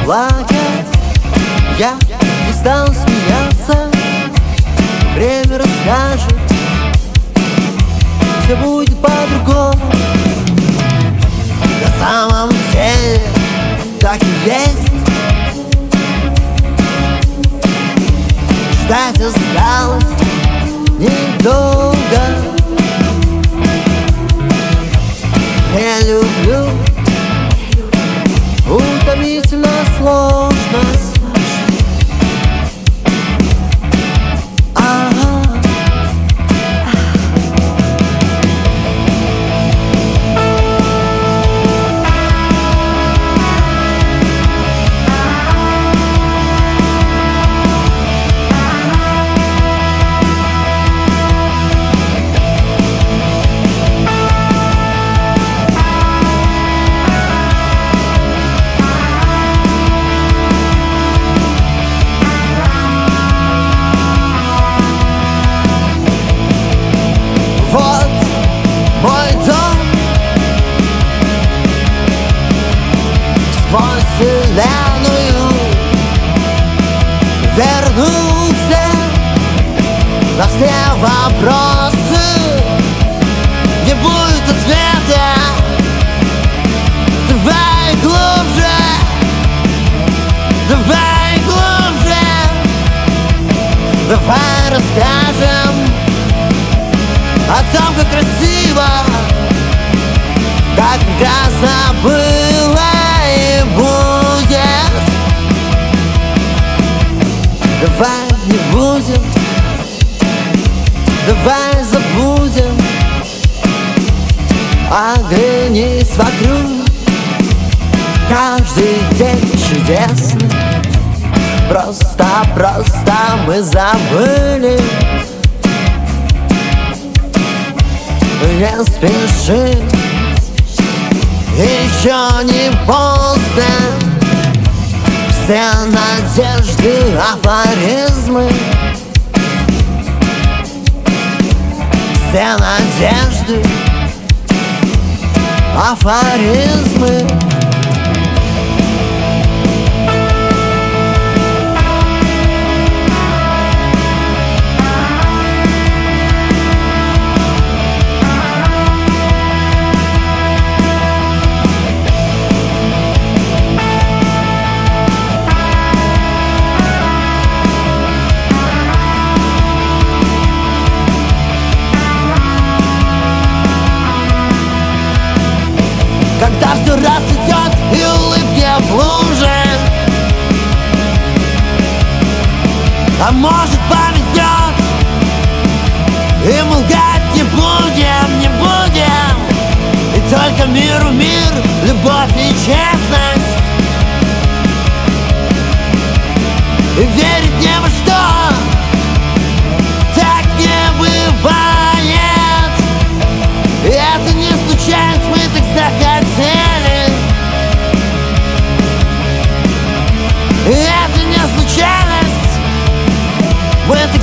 плакать, я не стану смеяться. Время расскажет, все будет по-другому. На самом деле так и есть. Ждать осталось недолго. Я люблю утомительно сложно. Вот мой дом, сквозь вселенную вернулся на все вопросы. Не будет ответа, давай глубже, давай глубже, давай расскажем о том, как красиво, как прекрасно было и будет. Давай не будем, давай забудем. Оглянись вокруг, каждый день чудесный. Просто мы забыли. Не спеши, еще не поздно. Все надежды, афоризмы, все надежды, афоризмы. Когда все расцветет и улыбки в луже, а может повезет, и мы лгать не будем, не будем. И только миру мир, любовь и честность. И верить не во что, так не бывает. И это не случайность, мы так захотели. И это не случайность, мы так